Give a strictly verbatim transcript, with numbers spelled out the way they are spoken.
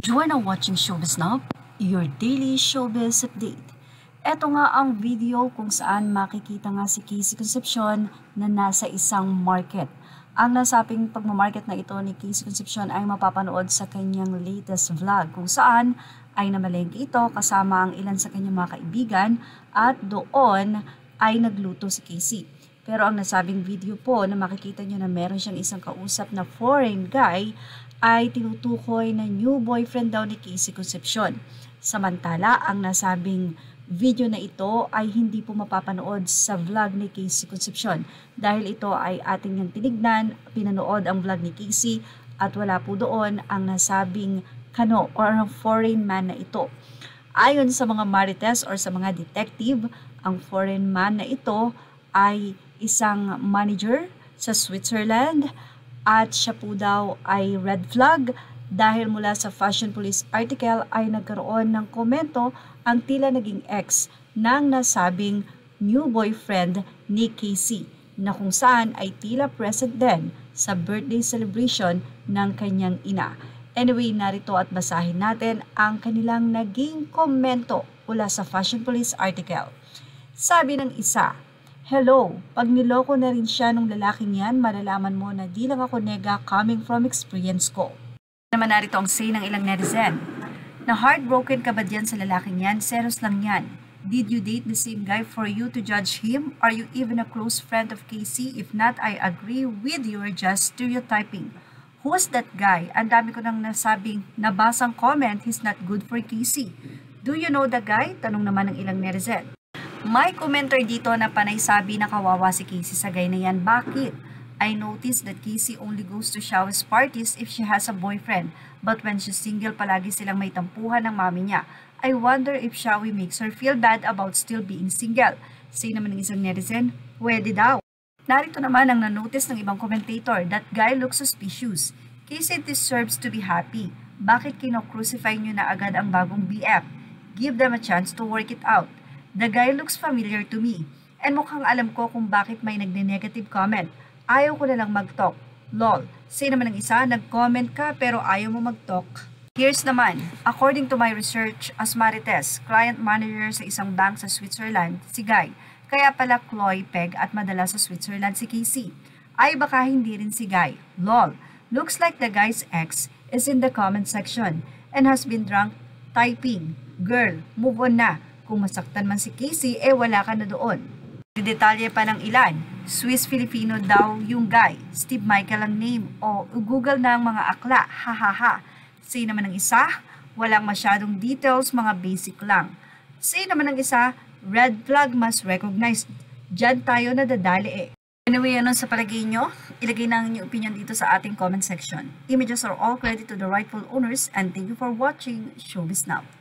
You are now watching Showbiz Now, your daily showbiz update. Ito nga ang video kung saan makikita nga si Concepcion na nasa isang market. Ang nasabing pagmamarket na ito ni Concepcion ay mapapanood sa kanyang latest vlog kung saan ay namalengke ito kasama ang ilan sa kanyang mga kaibigan at doon ay nagluto si Casey. Pero ang nasabing video po na makikita nyo na meron siyang isang kausap na foreign guy ay tinutukoy na new boyfriend daw ni Concepcion. Samantala, ang nasabing video na ito ay hindi po mapapanood sa vlog ni Concepcion dahil ito ay ating niyang tinignan, pinanood ang vlog ni Casey at wala po doon ang nasabing kano or ang foreign man na ito. Ayon sa mga marites or sa mga detective, ang foreign man na ito ay isang manager sa Switzerland at siya po daw ay red flag dahil mula sa Fashion Police article ay nagkaroon ng komento ang tila naging ex ng nasabing new boyfriend ni Casey na kung saan ay tila present din sa birthday celebration ng kanyang ina. Anyway, narito at basahin natin ang kanilang naging komento mula sa Fashion Police article. Sabi ng isa, "Hello, pag niloko na rin siya nung lalaking yan, malalaman mo na di lang ako nega coming from experience ko." Naman narito ang say ng ilang netizen. Na heartbroken ka ba diyan sa lalaking yan? Seros lang yan. Did you date the same guy for you to judge him? Are you even a close friend of Casey? If not, I agree with you, are just stereotyping. Who's that guy? Ang dami ko nang nasabing nabasang comment, he's not good for Casey. Do you know the guy? Tanong naman ng ilang netizen. May commenter dito na panay sabi na kawawa si Casey sa guy na yan. Bakit? I noticed that Casey only goes to showers parties if she has a boyfriend. But when she's single, palagi silang may tampuhan ng mami niya. I wonder if Shawi makes her feel bad about still being single. Say naman ng isang netizen, pwede daw. Narito naman ang nanotice ng ibang commentator, that guy looks suspicious. Casey deserves to be happy. Bakit kino-crucify niyo na agad ang bagong B F? Give them a chance to work it out. The guy looks familiar to me. And mukhang alam ko kung bakit may nagne-negative comment. Ayaw ko na lang mag-talk. Lol. Say naman ng isa, nag-comment ka pero ayaw mo mag-talk. Here's naman, according to my research as Marites, client manager sa isang bank sa Switzerland, si Guy. Kaya pala Chloe, Peg at madala sa Switzerland si Casey. Ay baka hindi rin si Guy. Lol. Looks like the guy's ex is in the comment section and has been drunk typing. Girl, move on na. Kung masaktan man si Casey, eh wala ka na doon. Detalye pa ng ilan, Swiss-Filipino daw yung guy. Steve Michael ang name. O Google na ang mga akla. Hahaha. Say naman ng isa, walang masyadong details, mga basic lang. Say naman ng isa, red flag must recognize. Diyan tayo nadadali eh. Anyway, ano sa palagay nyo? Ilagay na ang inyong opinion dito sa ating comment section. Images are all credit to the rightful owners and thank you for watching Showbiz Now.